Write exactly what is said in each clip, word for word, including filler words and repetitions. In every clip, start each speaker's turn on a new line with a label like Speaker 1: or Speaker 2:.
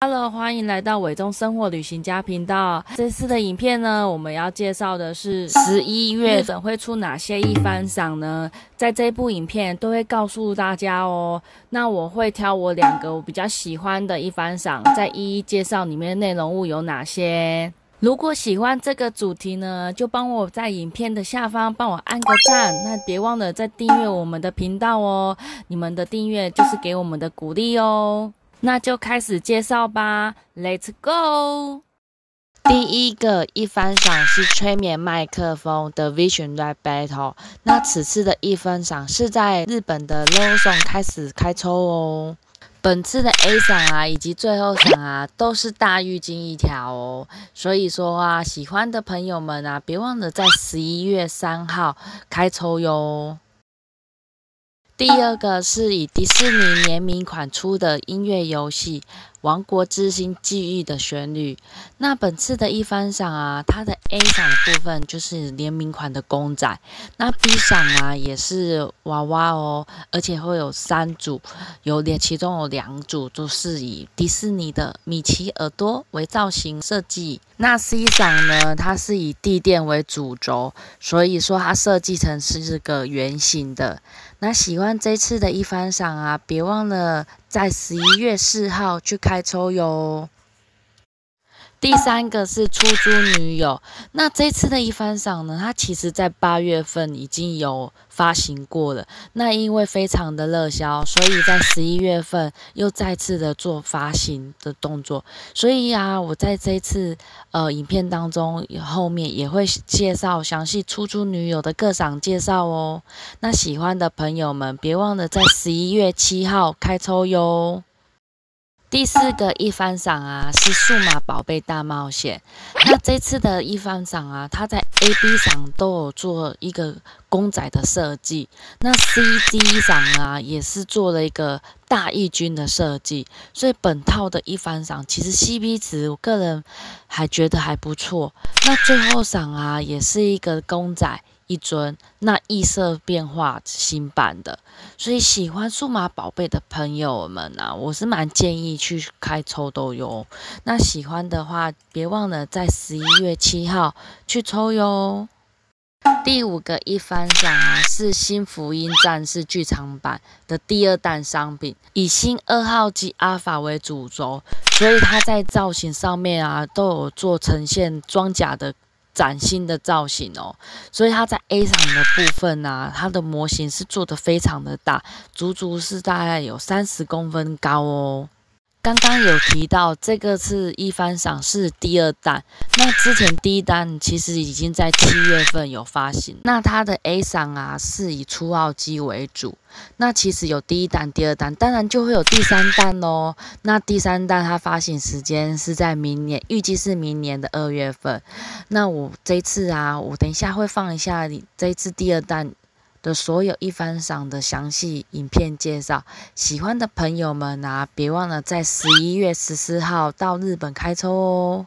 Speaker 1: Hello， 欢迎来到伟中生活旅行家频道。这次的影片呢，我们要介绍的是十一月份会出哪些一番赏呢？在这部影片都会告诉大家哦。那我会挑我两个我比较喜欢的一番赏，再一一介绍里面的内容物有哪些。如果喜欢这个主题呢，就帮我在影片的下方帮我按个赞，那别忘了再订阅我们的频道哦。你们的订阅就是给我们的鼓励哦。那就开始介绍吧 ，Let's go！ 第一个一番赏是催眠麦克风的 Vision Rap Battle。那此次的一番赏是在日本的 Lawson 开始开抽哦。本次的 A 赏啊，以及最后赏啊，都是大浴巾一条哦。所以说啊，喜欢的朋友们啊，别忘了在十一月三号开抽哟。第二个是以迪士尼联名款出的音乐游戏《王国之心：记忆的旋律》。那本次的一番赏啊，它的 A 赏的部分就是联名款的公仔，那 B 赏啊也是娃娃哦，而且会有三组，有两其中有两组都是以迪士尼的米奇耳朵为造型设计。那 C 赏呢，它是以地垫为主轴，所以说它设计成是个圆形的。那喜欢这次的一番赏啊，别忘了在十一月四号去开抽哟。第三个是出租女友，那这次的一番赏呢，它其实在八月份已经有发行过了，那因为非常的热销，所以在十一月份又再次的做发行的动作，所以啊，我在这次呃影片当中后面也会介绍详细出租女友的各赏介绍哦。那喜欢的朋友们别忘了在十一月七号开抽哟。第四个一番赏啊是数码宝贝大冒险。那这次的一番赏啊，它在 A、B 赏都有做一个公仔的设计，那 C、D 赏啊也是做了一个大义军的设计，所以本套的一番赏其实 C P 值我个人还觉得还不错。那最后赏啊也是一个公仔一尊，那异色变化新版的，所以喜欢数码宝贝的朋友们啊，我是蛮建议去开抽都有。那喜欢的话，别忘了在十一月七号去抽哟。第五个一番赏啊是新福音战士剧场版的第二弹商品，以新二号机 Alpha 为主轴，所以它在造型上面啊都有做呈现装甲的崭新的造型哦，所以它在 A 赏的部分啊，它的模型是做的非常的大，足足是大概有三十公分高哦。刚刚有提到这个是一番赏是第二弹，那之前第一弹其实已经在七月份有发行，那它的 A 赏啊是以初号机为主，那其实有第一弹、第二弹，当然就会有第三弹哦。那第三弹它发行时间是在明年，预计是明年的二月份。那我这次啊，我等一下会放一下这一次第二弹的所有一番赏的详细影片介绍，喜欢的朋友们啊，别忘了在十一月十四号到日本开抽哦。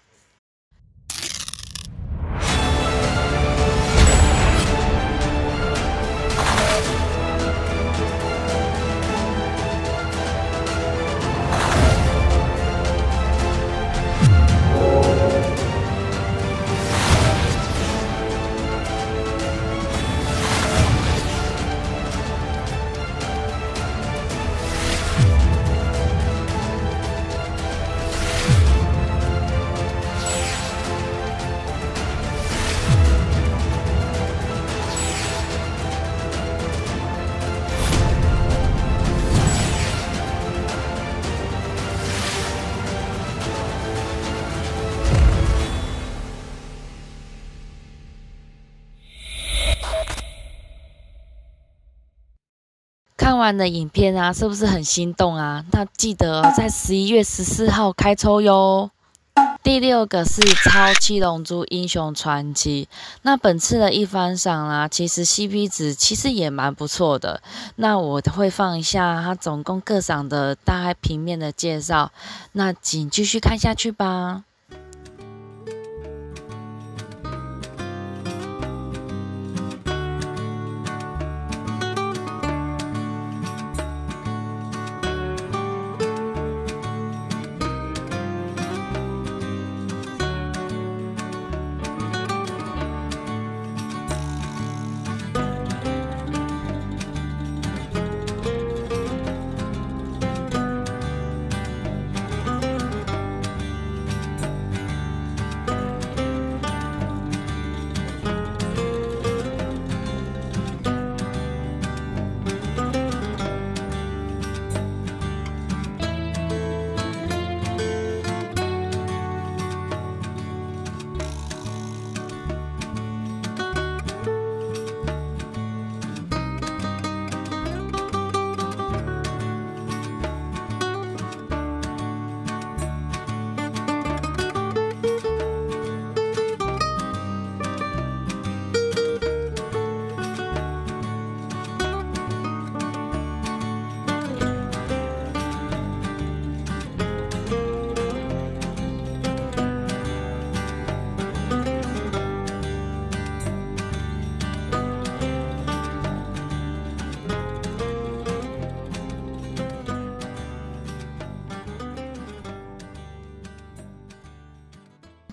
Speaker 1: 看完了影片啊，是不是很心动啊？那记得哦，在十一月十四号开抽哟。第六个是超七龙珠英雄传奇，那本次的一番赏啊，其实 C P 值其实也蛮不错的。那我会放一下它总共各赏的大概平面的介绍，那请继续看下去吧。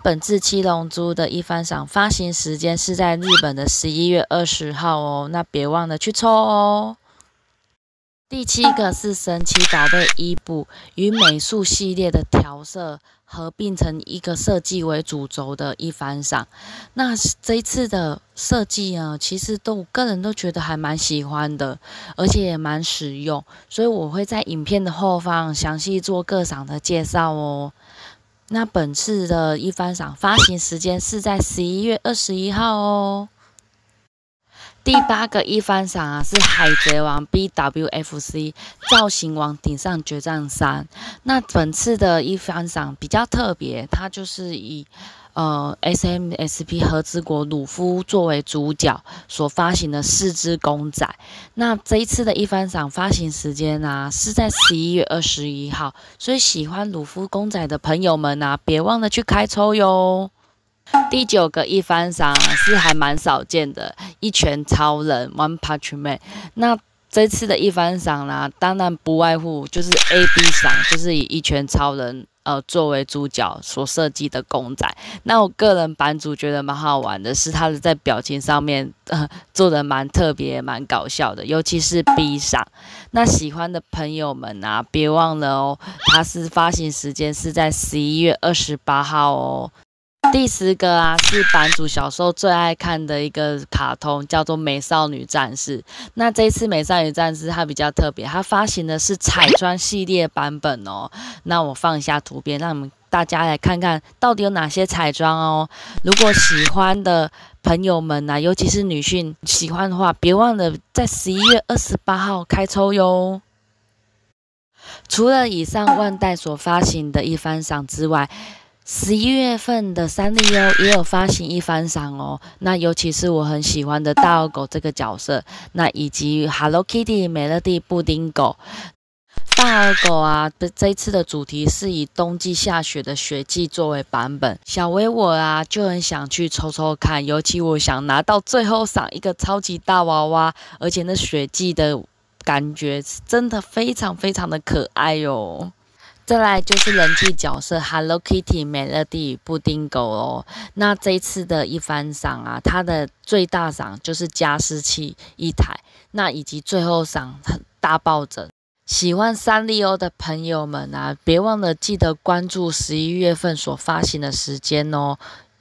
Speaker 1: 本次七龙珠的一番赏发行时间是在日本的十一月二十号哦，那别忘了去抽哦。第七个是神奇宝贝伊布与美术系列的调色合并成一个设计为主轴的一番赏。那这一次的设计呢，其实都我个人都觉得还蛮喜欢的，而且也蛮实用，所以我会在影片的后方详细做各赏的介绍哦。那本次的一番赏发行时间是在十一月二十一号哦。第八个一番赏啊，是海贼王 B W F C 造型王顶上决战三。那本次的一番赏比较特别，它就是以呃 S M S P 和之国鲁夫作为主角所发行的四只公仔。那这一次的一番赏发行时间啊，是在十一月二十一号，所以喜欢鲁夫公仔的朋友们啊，别忘了去开抽哟。第九个一番赏是还蛮少见的，一拳超人 One Punch Man。那这次的一番赏啦，当然不外乎就是 A B 赏，就是以一拳超人呃作为主角所设计的公仔。那我个人版主觉得蛮好玩的，是他的在表情上面呃做的蛮特别、蛮搞笑的，尤其是 B 赏。那喜欢的朋友们啊，别忘了哦，它是发行时间是在十一月二十八号哦。第十个啊，是版主小时候最爱看的一个卡通，叫做《美少女战士》。那这一次《美少女战士》它比较特别，它发行的是彩妆系列版本哦。那我放一下图片，让你们大家来看看到底有哪些彩妆哦。如果喜欢的朋友们啊，尤其是女性喜欢的话，别忘了在十一月二十八号开抽哟。除了以上万代所发行的一番赏之外，十一月份的三丽鸥也有发行一番赏哦，那尤其是我很喜欢的大耳狗这个角色，那以及 Hello Kitty 美乐蒂布丁狗。大耳狗啊，这一次的主题是以冬季下雪的雪季作为版本。小薇我啊就很想去抽抽看，尤其我想拿到最后赏一个超级大娃娃，而且那雪季的感觉真的非常非常的可爱哦。再来就是人气角色 Hello Kitty 美乐蒂与布丁狗哦。那这一次的一番赏啊，它的最大赏就是加湿器一台，那以及最后赏大抱枕。喜欢三丽鸥的朋友们啊，别忘了记得关注十一月份所发行的时间哦。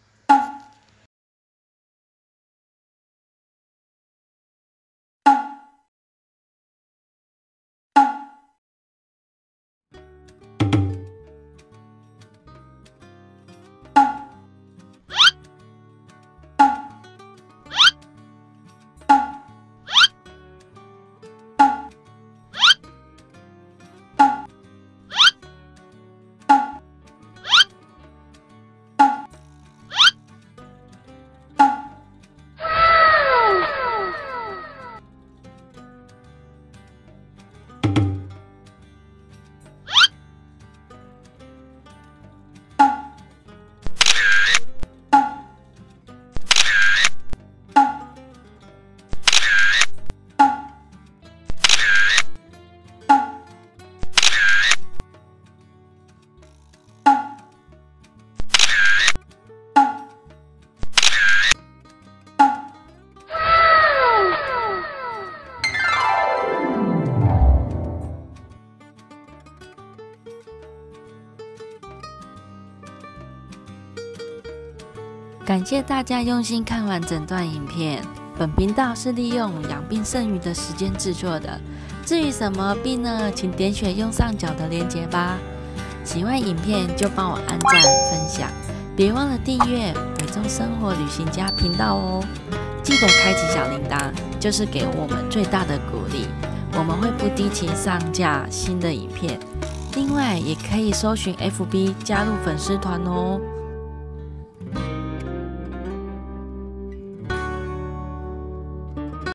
Speaker 1: 感谢大家用心看完整段影片。本频道是利用养病剩余的时间制作的。至于什么病呢？请点选右上角的链接吧。喜欢影片就帮我按赞分享，别忘了订阅伟忠生活旅行家频道哦。记得开启小铃铛，就是给我们最大的鼓励。我们会不定期上架新的影片，另外也可以搜寻 F B 加入粉丝团哦。